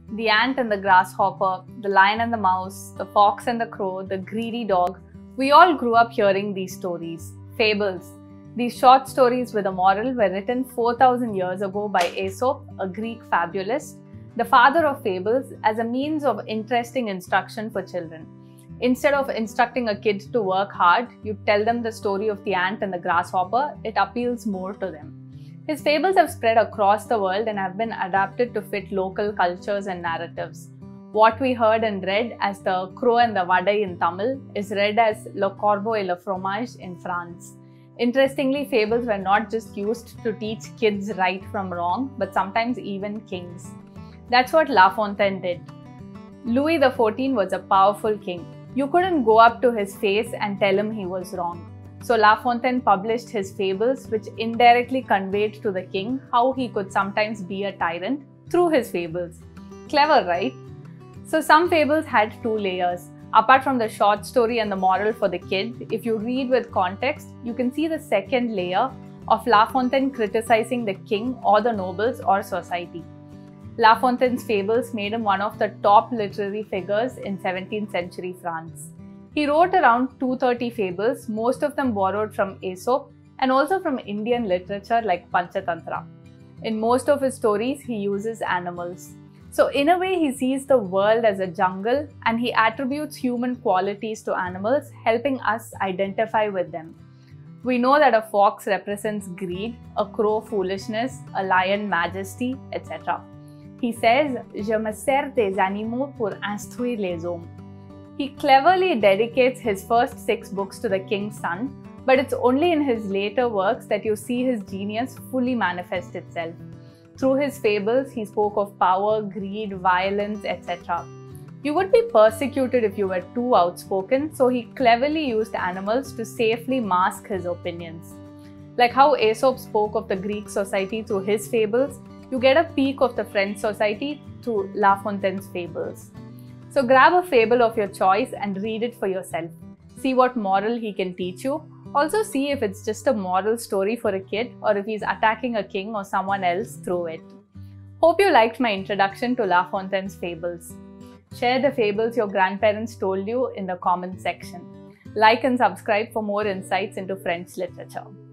The ant and the grasshopper, the lion and the mouse, the fox and the crow, the greedy dog. We all grew up hearing these stories, fables. These short stories with a moral were written 4,000 years ago by Aesop, a Greek fabulist, the father of fables, as a means of interesting instruction for children. Instead of instructing a kid to work hard, you tell them the story of the ant and the grasshopper. It appeals more to them. His fables have spread across the world and have been adapted to fit local cultures and narratives. What we heard and read as the crow and the vadai in Tamil is read as le corbeau et le fromage in France. Interestingly, fables were not just used to teach kids right from wrong, but sometimes even kings. That's what La Fontaine did. Louis XIV was a powerful king. You couldn't go up to his face and tell him he was wrong. So La Fontaine published his fables, which indirectly conveyed to the king how he could sometimes be a tyrant through his fables. Clever, right? So some fables had two layers. Apart from the short story and the moral for the kid, if you read with context, you can see the second layer of La Fontaine criticizing the king or the nobles or society. La Fontaine's fables made him one of the top literary figures in 17th century France. He wrote around 230 fables, most of them borrowed from Aesop and also from Indian literature like Panchatantra. In most of his stories, he uses animals. So in a way, he sees the world as a jungle and he attributes human qualities to animals, helping us identify with them. We know that a fox represents greed, a crow foolishness, a lion majesty, etc. He says, "Je me sers des animaux pour instruire les hommes." He cleverly dedicates his first 6 books to the king's son, but it's only in his later works that you see his genius fully manifest itself. Through his fables, he spoke of power, greed, violence, etc. You would be persecuted if you were too outspoken, so he cleverly used animals to safely mask his opinions. Like how Aesop spoke of the Greek society through his fables, you get a peek of the French society through La Fontaine's fables. So grab a fable of your choice and read it for yourself. See what moral he can teach you. Also see if it's just a moral story for a kid or if he's attacking a king or someone else through it. Hope you liked my introduction to La Fontaine's fables. Share the fables your grandparents told you in the comment section. Like and subscribe for more insights into French literature.